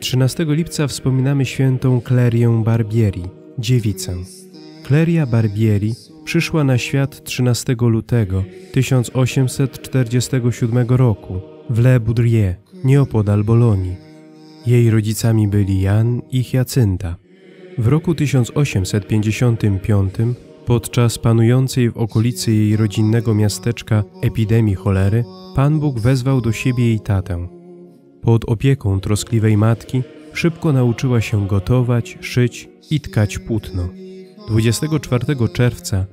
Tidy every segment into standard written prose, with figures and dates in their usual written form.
13 lipca wspominamy świętą Klerię Barbieri, dziewicę. Kleria Barbieri przyszła na świat 13 lutego 1847 roku w Le Boudrier, nieopodal Bolonii. Jej rodzicami byli Jan i Hiacynta. W roku 1855, podczas panującej w okolicy jej rodzinnego miasteczka epidemii cholery, Pan Bóg wezwał do siebie jej tatę. Pod opieką troskliwej matki szybko nauczyła się gotować, szyć i tkać płótno. 24 czerwca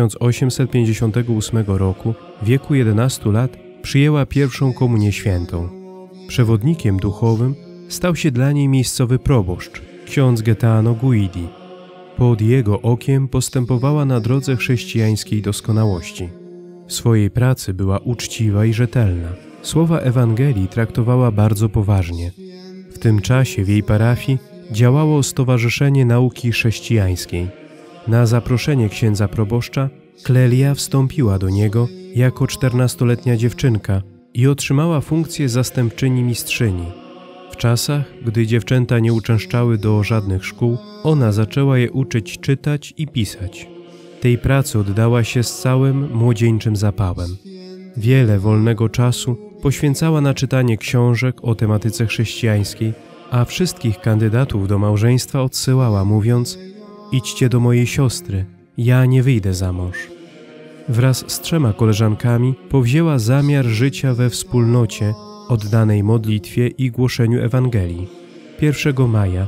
1858 roku, w wieku 11 lat, przyjęła pierwszą komunię świętą. Przewodnikiem duchowym stał się dla niej miejscowy proboszcz, ksiądz Gaetano Guidi. Pod jego okiem postępowała na drodze chrześcijańskiej doskonałości. W swojej pracy była uczciwa i rzetelna. Słowa Ewangelii traktowała bardzo poważnie. W tym czasie w jej parafii działało Stowarzyszenie Nauki Chrześcijańskiej. Na zaproszenie księdza proboszcza Kleria wstąpiła do niego jako 14-letnia dziewczynka i otrzymała funkcję zastępczyni mistrzyni. W czasach, gdy dziewczęta nie uczęszczały do żadnych szkół, ona zaczęła je uczyć czytać i pisać. Tej pracy oddała się z całym młodzieńczym zapałem. Wiele wolnego czasu poświęcała na czytanie książek o tematyce chrześcijańskiej, a wszystkich kandydatów do małżeństwa odsyłała, mówiąc: idźcie do mojej siostry, ja nie wyjdę za mąż. Wraz z 3 koleżankami powzięła zamiar życia we wspólnocie, oddanej modlitwie i głoszeniu Ewangelii. 1 maja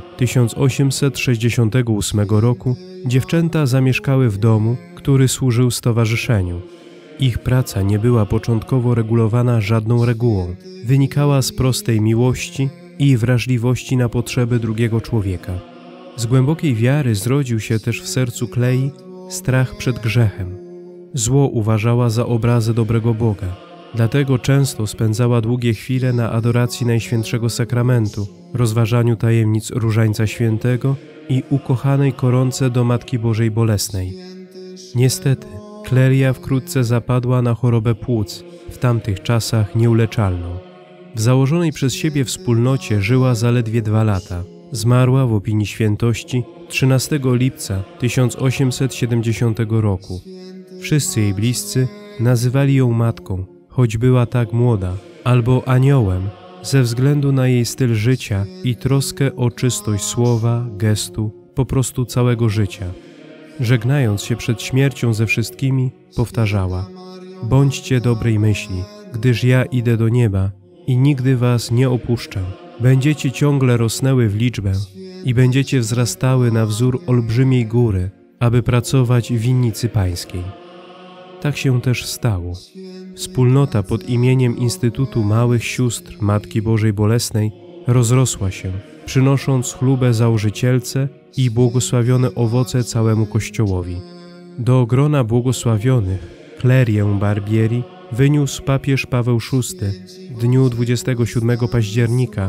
1868 roku dziewczęta zamieszkały w domu, który służył stowarzyszeniu. Ich praca nie była początkowo regulowana żadną regułą. Wynikała z prostej miłości i wrażliwości na potrzeby drugiego człowieka. Z głębokiej wiary zrodził się też w sercu Klei strach przed grzechem. Zło uważała za obrazę dobrego Boga. Dlatego często spędzała długie chwile na adoracji Najświętszego Sakramentu, rozważaniu tajemnic Różańca Świętego i ukochanej koronce do Matki Bożej Bolesnej. Niestety, Kleria wkrótce zapadła na chorobę płuc, w tamtych czasach nieuleczalną. W założonej przez siebie wspólnocie żyła zaledwie 2 lata. Zmarła w opinii świętości 13 lipca 1870 roku. Wszyscy jej bliscy nazywali ją matką, choć była tak młoda, albo aniołem, ze względu na jej styl życia i troskę o czystość słowa, gestu, po prostu całego życia. Żegnając się przed śmiercią ze wszystkimi, powtarzała: bądźcie dobrej myśli, gdyż ja idę do nieba i nigdy was nie opuszczę. Będziecie ciągle rosnęły w liczbę i będziecie wzrastały na wzór olbrzymiej góry, aby pracować w winnicy pańskiej. Tak się też stało. Wspólnota pod imieniem Instytutu Małych Sióstr Matki Bożej Bolesnej rozrosła się, przynosząc chlubę założycielce i błogosławione owoce całemu Kościołowi. Do grona błogosławionych Klerię Barbieri wyniósł papież Paweł VI w dniu 27 października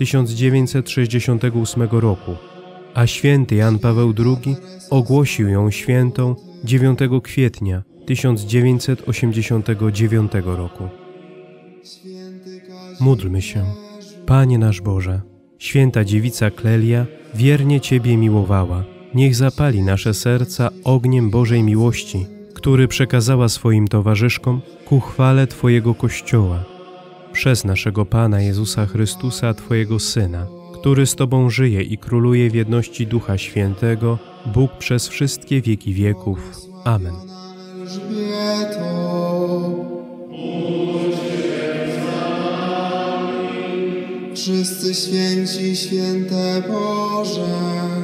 1968 roku, a święty Jan Paweł II ogłosił ją świętą 9 kwietnia 1989 roku. Módlmy się. Panie nasz Boże, święta dziewica Kleria wiernie Ciebie miłowała. Niech zapali nasze serca ogniem Bożej miłości, który przekazała swoim towarzyszkom ku chwale Twojego Kościoła. Przez naszego Pana Jezusa Chrystusa, Twojego Syna, który z Tobą żyje i króluje w jedności Ducha Świętego, Bóg przez wszystkie wieki wieków. Amen. Wszyscy święci, święte Boże,